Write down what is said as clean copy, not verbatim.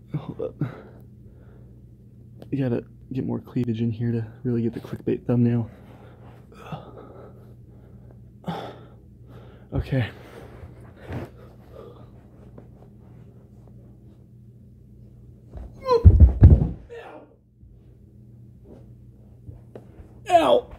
Hold up. You gotta get more cleavage in here to really get the clickbait thumbnail. Okay. Ow!